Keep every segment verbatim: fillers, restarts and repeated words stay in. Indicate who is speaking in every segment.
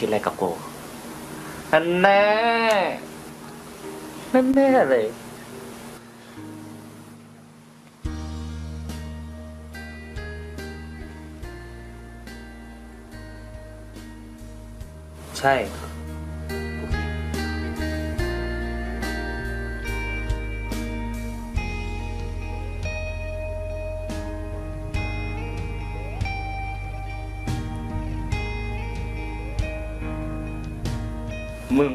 Speaker 1: ดอะไรกับกูนั่นแน่นั่นแน่เลยใช่มึง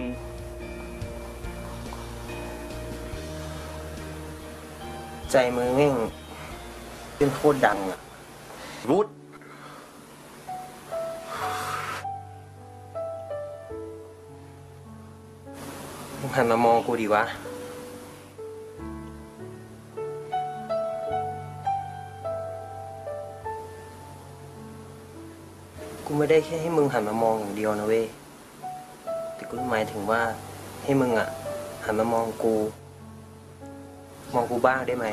Speaker 2: ใจมึงแม่งเป็นโคตรดังอะ
Speaker 1: วุฒ
Speaker 2: มึงหันมามองกูดีวะกูไม่ได้แค่ให้มึงหันมามองอย่างเดียวนะเว้ยแต่กูหมายถึงว่าให้มึงอะหันมามองกูมองกูบ้างได้ไหม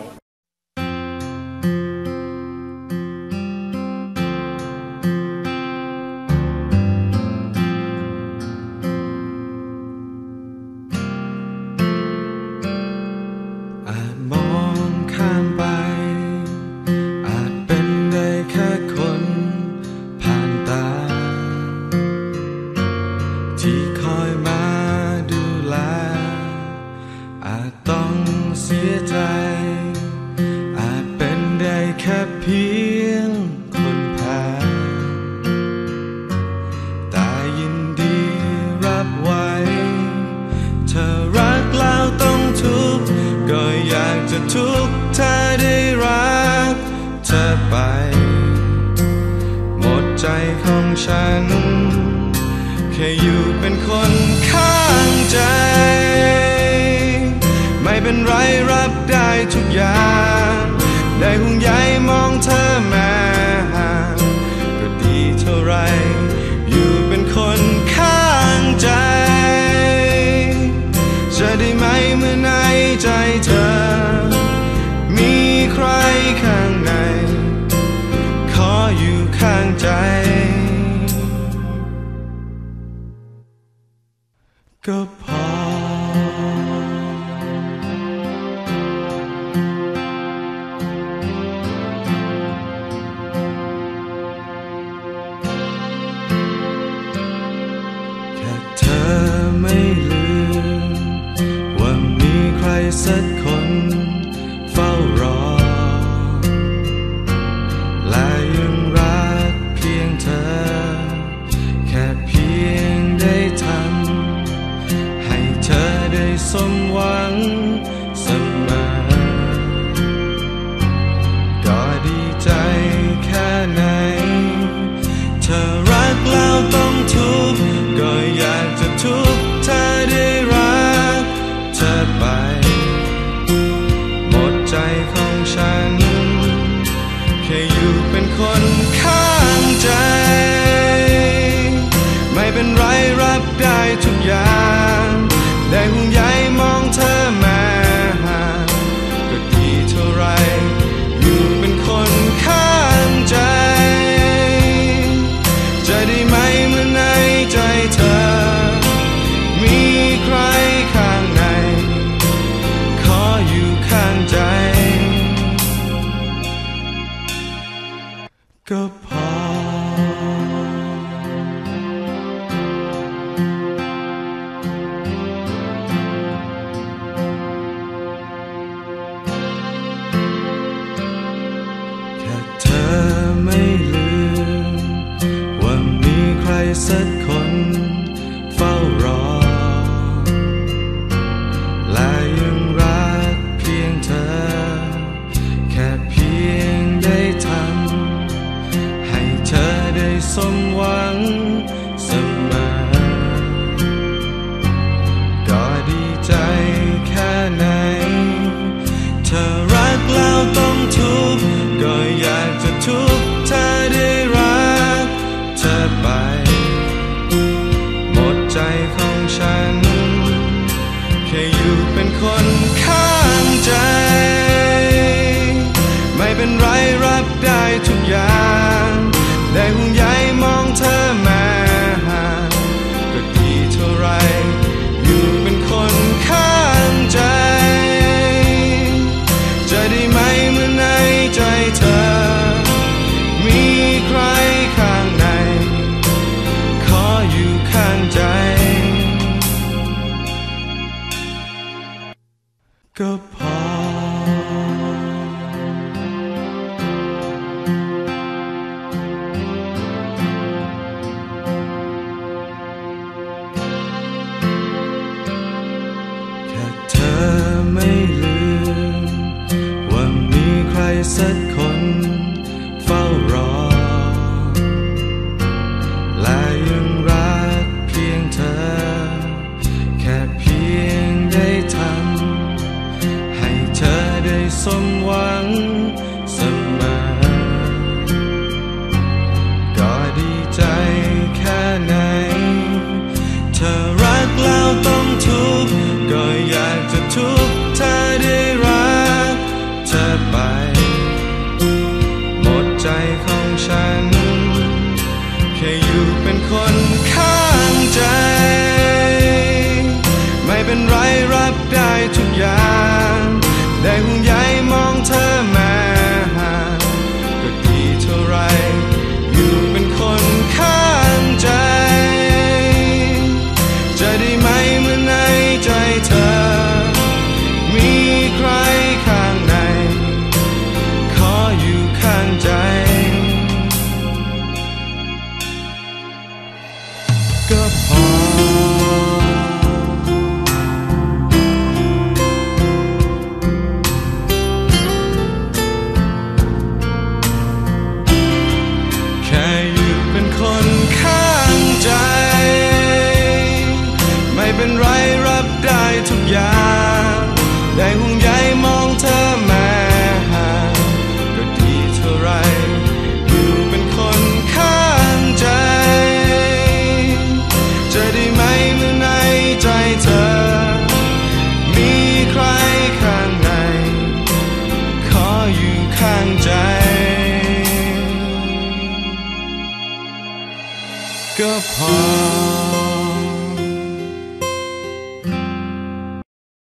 Speaker 3: อาจมองข้ามไปอาจเป็นได้แค่คนผ่านตาที่คอยมาดูแลอาจต้องเสียใจอาจเป็นได้แค่เพียงคนแพ้แต่ยินดีรับไว้เธอรักแล้วต้องทุกข์ก็อยากจะทุกข์เธอได้รักเธอไปหมดใจของฉันแค่อยู่เป็นคนข้างใจไม่เป็นไรรับได้ทุกอย่างได้ห่วงใยมองเธอแม้ห่างก็ดีเท่าไรอยู่เป็นคนข้างใจจะได้ไหมเมื่อในใจเธอมีใครข้างในขออยู่ข้างใจก็พอแค่เธอไม่ลืมว่ามีใครสักคนเฝ้ารอและยังรักเพียงเธอแค่เพียงได้ทำให้เธอได้สมหวังเสมอก็ดีใจแค่ไหนเธอรักแล้วต้องทุกข์ก็อยากจะทุกข์เธอได้รักเธอไปหมดใจของฉันแค่อยู่เป็นคนข้างใจไม่เป็นไรรับได้ทุกอย่างได้ห่วงใยมองเธอแม้ห่างก็ดีเท่าไรอยู่เป็นคนข้างใจจะได้ไหมเมื่อในใจเธอมีใครข้างในขออยู่ข้างใจก็พอแค่เธอไม่ลืมว่ามีใครสักคนเฝ้ารอและยังรักเพียงเธอแค่เพียงได้ทำให้เธอได้สมหวังเสมอก็ดีใจแค่ไหนเธอรักแล้วต้องทุกข์ก็อยากจะทุกข์เธอได้รักเธอไปหมดใจของฉันแค่อยู่เป็นคนข้างใจไม่เป็นไรรับได้ทุกอย่างได้ห่วงใยมองเธอแม้ห่างใจเธอมีใครข้างในขออยู่ข้างใจก็พอไม่ลืมว่ามีใครสักคนเฝ้ารอและยังรักเพียงเธอแค่เพียงได้ทำให้เธอได้สมหวังเสมอก็ดีใจแค่ไหนเธอรักแล้วต้องทุกข์ก็อยากจะทุกข์ถ้าได้รักเธอไปหมดใจของฉันแค่อยู่เป็นคนข้างใจไม่เป็นไรรับได้ทุกอย่างได้ห่วงใยมองเธอมาห่างก็ดีเท่าไรอยู่เป็นคนข้างใจจะได้ไหมเมื่อในใจเธอมีใครข้างในขออยู่ข้างใจก็พอแค่อยู่เป็นคนข้างใจไม่เป็นไรรับได้ทุกอย่างได้ห่วงใยมองเธอมาห่างก็ดีเท่าไรอยู่เป็นคนข้างใจจะได้ไหมเมื่อในใจเธอมีใครข้างในขออยู่ข้างใจก็พอ